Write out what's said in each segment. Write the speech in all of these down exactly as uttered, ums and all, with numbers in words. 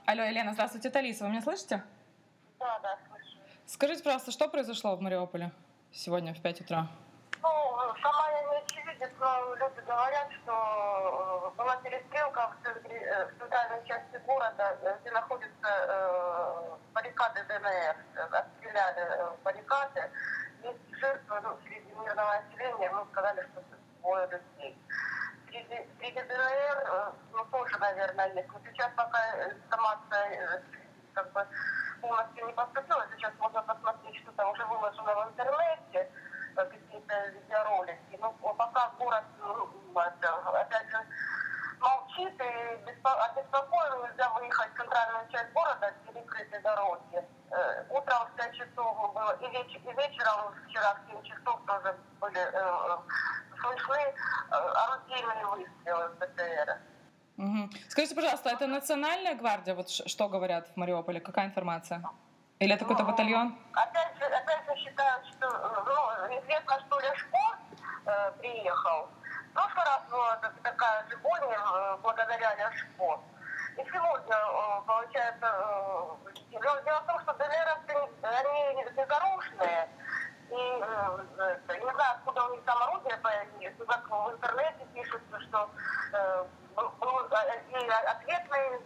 Алло, Елена, здравствуйте, это Алиса, вы меня слышите? Да, да, слышу. Скажите, пожалуйста, что произошло в Мариуполе сегодня в пять утра? Ну, сама я не очевидец, но люди говорят, что э, была перестрелка в, центре, э, в центральной части города, э, где находятся э, баррикады ДНР. Отстреляли э, баррикады. Есть жертвы, ну, среди мирного населения, ну, сказали, что это двое людей. Среди, среди ДНР, э, ну, тоже, наверное, есть. Но сейчас пока информация э, как бы полностью не поступила. Сейчас можно посмотреть, что там уже выложено в интернете, какие-то видеоролики. Ну, пока город, ну, это, опять же, молчит и беспо... обеспокоен, нельзя выехать в центральную часть города, перекрыты дороги. Э, утром в пять часов было, и, веч... и вечером вчера в семь часов тоже были э, слышны э, орудийные выстрелы в БТР. Угу. Скажите, пожалуйста, это Национальная гвардия, вот что говорят в Мариуполе, какая информация? Или это какой-то батальон? Опять же, опять же считают, что ну, известно, что Ляшко э, приехал. В прошлый раз была такая же бойня э, благодаря Ляшко. И сегодня, э, получается, э, дело в том, что ДНРовцы, они безоружные. И э, не знаю, откуда у них там орудие появились. Как в интернете пишется, что э, был и ответный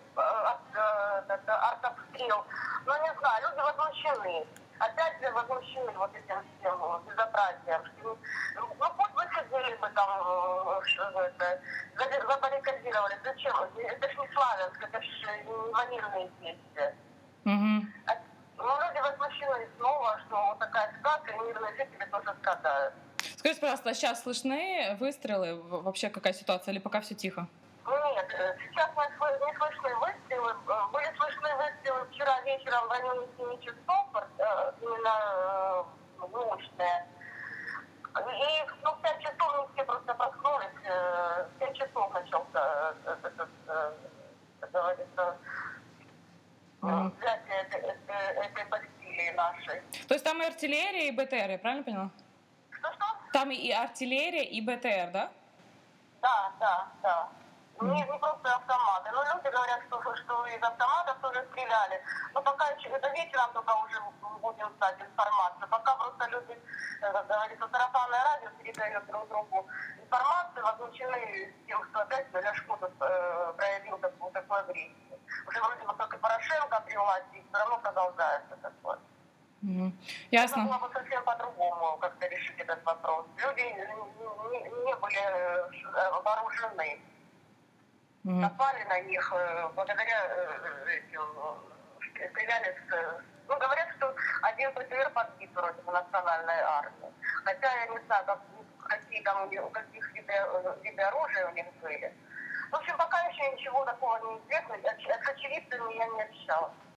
артобстрел. Но не знаю, люди возмущены. Опять же возмущены вот этим всем безобразием. Ну, пусть вы сидели бы там, это, забаррикадировали. Зачем? Это ж не Славянск, это ж не военные действия. Угу. Но люди возмущены снова, что вот такая ситуация, и мирные жители тоже страдают. Скажите, пожалуйста, сейчас слышны выстрелы? Вообще какая ситуация? Или пока все тихо? Нет, сейчас не слышны выстрелы. Были слышны выстрелы вчера вечером в районе семи часов, именно мощные. И ну, в пять часов мы все просто проснулись. В семь часов начался этот, как говорится, Угу. взятие этой, этой, этой Бастилии нашей. То есть там и артиллерия, и БТР, я правильно поняла? Что-что? Там и артиллерия, и БТР, да? Да, да, да. Не, не просто автоматы. Но люди говорят, что, что из автоматов тоже стреляли. Но пока это вечером только уже будем знать информацию. Пока просто люди, как говорится, сарафанное радио передают друг другу информацию, возмущены тем, что опять Ляшко тут э, проявил такую, такую агрессию. Уже вроде бы как и Порошенко при власти, и все равно продолжается такое. Угу. Ясно. Нужно было бы совсем по-другому как-то решить этот вопрос. Люди не, не были вооружены. Угу. Напали на них благодаря этим, стреляли с... Ну, говорят, что один БТР подбит вроде бы национальной армии. Хотя я не знаю, как, какие там, у каких видов оружия у них были. В общем, пока еще ничего такого не известно. С очевидцами я не общалась.